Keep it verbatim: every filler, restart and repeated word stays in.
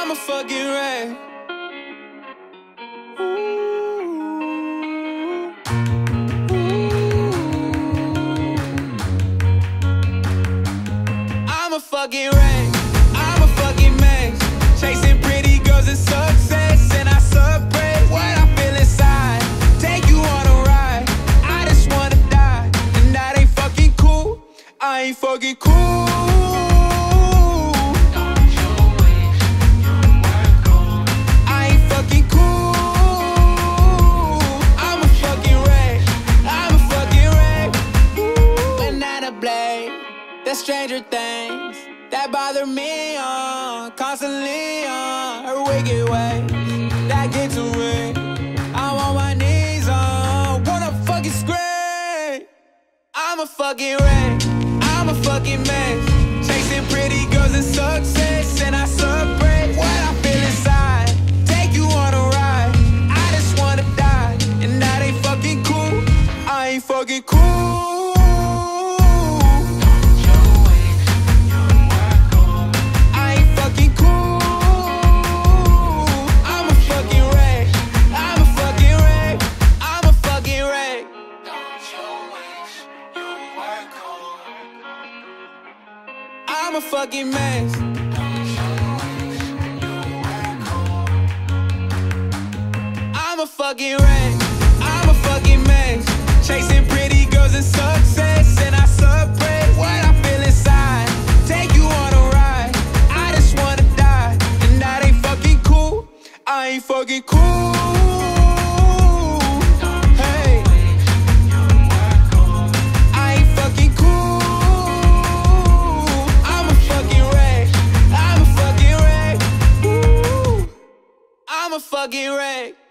I'm a fucking wreck. I'm a fucking wreck. I'm a fucking mess. Chasing pretty girls and success, and I suppress what I feel inside. Take you on a ride. I just wanna die, and that ain't fucking cool. I ain't fucking cool. There's stranger things that bother me on, constantly on her wicked ways that get to me. I'm on my knees on, wanna fucking scream. I'm a fucking wreck, I'm a fucking mess. Chasing pretty girls and success, and I suppress what I feel inside. Take you on a ride, I just wanna die, and that ain't fucking cool. I ain't fucking cool. I'm a fucking mess. I'm a fucking wreck. I'm a fucking mess. Chasing pretty girls and success, and I suppress what I feel inside. Take you on a ride. I just wanna die, and that ain't fucking cool. I ain't fucking cool. I'm a fucking wreck.